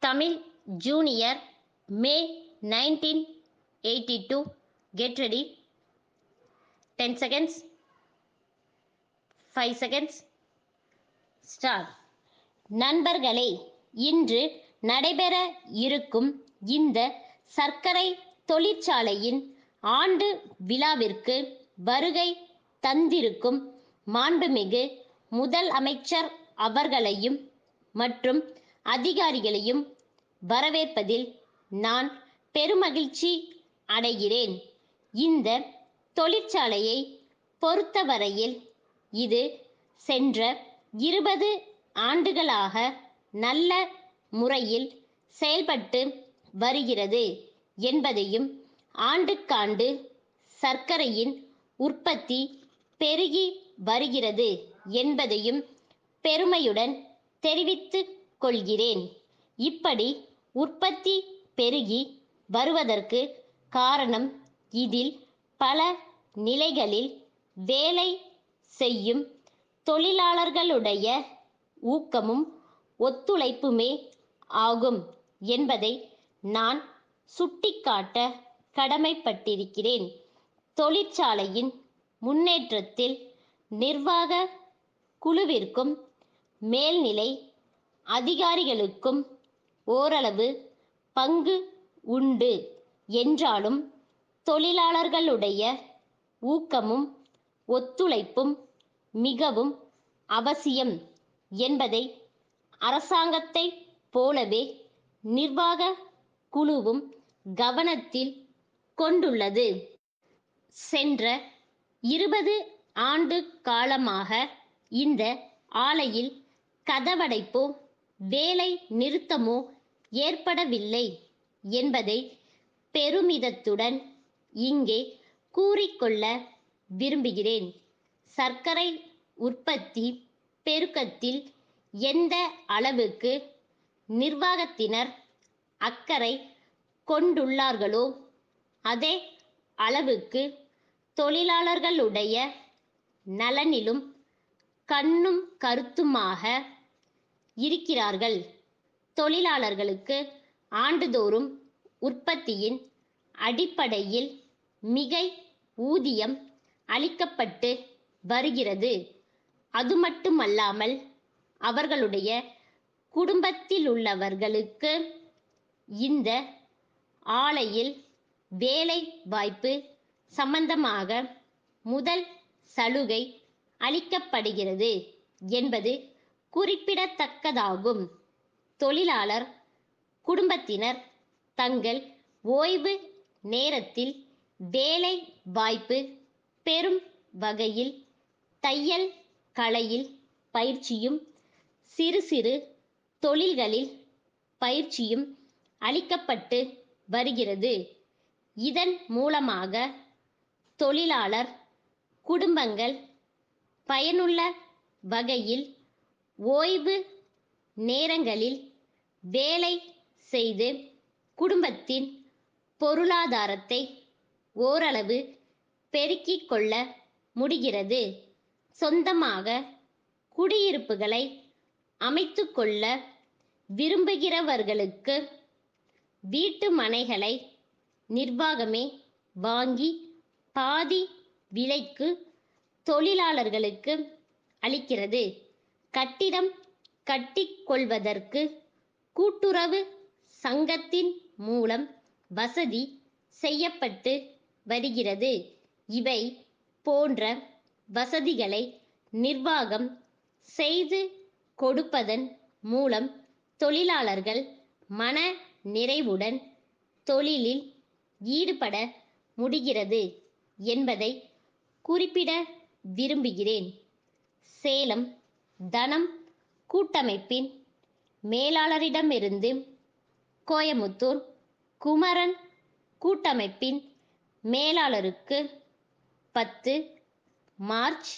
Tamil Junior, May 1982. Get ready. 10 seconds. 5 seconds. Start. நண்பர்களே, இன்று நடைபெற இருக்கும் இந்த சர்க்கரை தொழிற்சாலையின் ஆண்டு விழாவிற்கு வருகை தந்திருக்கும் மாண்புமிகு முதல் அமைச்சர் அவர்களையும் மற்றும் அதிகாரிகளையும் வரவேற்பதில் நான் பெருமகிழ்ச்சி அடைகிறேன். இந்த தொழிற்சாலையை பொறுத்தவரையில் இது சென்ற 20 ஆண்டுகளாக நல்ல முறையில் செயல்பட்டு வருகிறது என்பதையும், ஆண்டுக்காண்டு சர்க்கரையின் உற்பத்தி பெருகி வருகிறது என்பதையும் பெருமையுடன் தெரிவித்துக் கொள்கிறேன். இப்படி உற்பத்தி பெருகி வருவதற்கு காரணம், இதில் பல நிலைகளில் வேலை செய்யும் தொழிலாளர்களுடைய ஊக்கமும் ஒத்துழைப்புமே ஆகும் என்பதை நான் சுட்டிக்காட்ட கடமைப்பட்டிருக்கிறேன். தொழிற்சாலையின் முன்னேற்றத்தில் நிர்வாக குழுவிற்கும் மேல்நிலை அதிகாரிகளுக்கும் ஓரளவு பங்கு உண்டு என்றாலும், தொழிலாளர்களுடைய ஊக்கமும் ஒத்துழைப்பும் மிகவும் அவசியம் என்பதை அரசாங்கத்தைப் போலவே நிர்வாக குழுவும் கவனத்தில் கொண்டுள்ளது. சென்ற 20 ஆண்டு காலமாக இந்த ஆலையில் கதவடைப்போ வேலை நிறுத்தமோ ஏற்படவில்லை என்பதை பெருமிதத்துடன் இங்கே கூறிக்கொள்ள விரும்புகிறேன். சர்க்கரை உற்பத்தி பெருக்கத்தில் எந்த அளவுக்கு நிர்வாகத்தினர் அக்கறை கொண்டுள்ளார்களோ, அதே அளவுக்கு தொழிலாளர்களுடைய நலனிலும் கண்ணும் கருத்துமாக இருக்கிறார்கள். தொழிலாளர்களுக்கு ஆண்டுதோறும் உற்பத்தியின் அடிப்படையில் மிகை ஊதியம் அளிக்கப்பட்டு வருகிறது. அதுமட்டுமல்லாமல் அவர்களுடைய குடும்பத்திலுள்ளவர்களுக்கு இந்த ஆலையில் வேலை வாய்ப்பு சம்பந்தமாக முதல் சலுகை அளிக்கப்படுகிறது என்பது குறிப்பிடத்தக்கதாகும். தொழிலாளர் குடும்பத்தினர் தங்கள் ஓய்வு நேரத்தில் வேலை வாய்ப்பு பெறும் வகையில் தையல் கலையில் பயிற்சியும், சிறு சிறு தொழில்களில் பயிற்சியும் அளிக்கப்பட்டு வருகிறது. இதன் மூலமாக தொழிலாளர் குடும்பங்கள் பயனுள்ள வகையில் ஓய்வு நேரங்களில் வேலை செய்து குடும்பத்தின் பொருளாதாரத்தை ஓரளவு பெருக்கிக் கொள்ள முடிகிறது. சொந்தமாக குடியிருப்புகளை அமைத்துக்கொள்ள விரும்புகிறவர்களுக்கு வீட்டு மனைகளை நிர்வாகமே வாங்கி பாதி விலைக்கு தொழிலாளர்களுக்கு அளிக்கிறது. கட்டிடம் கட்டிக்கொள்வதற்கு கூட்டுறவு சங்கத்தின் மூலம் வசதி செய்யப்பட்டு வருகிறது. இவை போன்ற வசதிகளை நிர்வாகம் செய்து கொடுப்பதன் மூலம் தொழிலாளர்கள் மன நிறைவுடன் தொழிலில் ஈடுபட முடிகிறது என்பதை குறிப்பிட விரும்புகிறேன். சேலம் தனம் கூட்டமைப்பின் மேலாளரிடமிருந்து கோயமுத்தூர் குமரன் கூட்டமைப்பின் மேலாளருக்கு 10 மார்ச்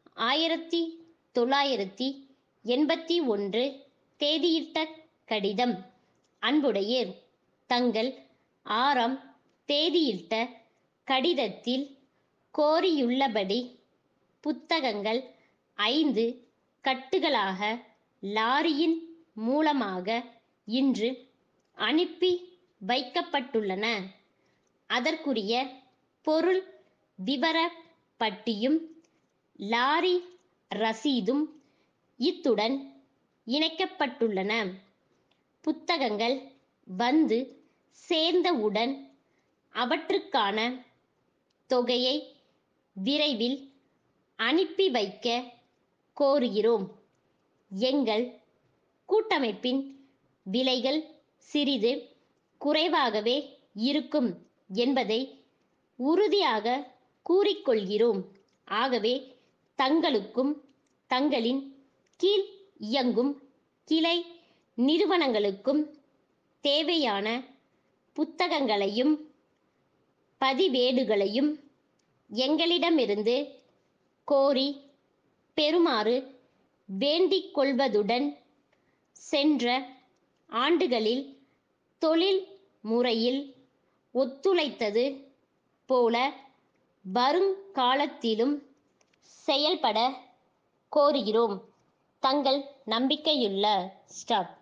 1981 தேதியிட்ட கடிதம். அன்புடையீர், தங்கள் 6ஆம் தேதியிட்ட கடிதத்தில் கோரியுள்ளபடி புத்தகங்கள் 5 கட்டுகளாக லாரியின் மூலமாக இன்று அனுப்பி வைக்கப்பட்டுள்ளன. அதற்குரிய பொருள் விவர பட்டியும் லாரி ரசீதும் இத்துடன் இணைக்கப்பட்டுள்ளன. புத்தகங்கள் வந்து சேர்ந்தவுடன் அவற்றுக்கான தொகையை விரைவில் அனுப்பி வைக்க கோருகிறோம். எங்கள் கூட்டமைப்பின் விலைகள் சிறிது குறைவாகவே இருக்கும் என்பதை உறுதியாக கூறிக்கொள்கிறோம். ஆகவே தங்களுக்கும் தங்களின் கீழ் இயங்கும் கிளை நிறுவனங்களுக்கும் தேவையான புத்தகங்களையும் பதிவேடுகளையும் எங்களிடமிருந்து கோரி பெறுமாறு வேண்டிக் கொள்வதுடன், சென்ற ஆண்டுகளில் தொழில் முறையில் ஒத்துழைத்தது போல வருங்காலத்திலும் செயல்பட கோருகிறோம். தங்கள் நம்பிக்கையுள்ள ஸ்டாப்.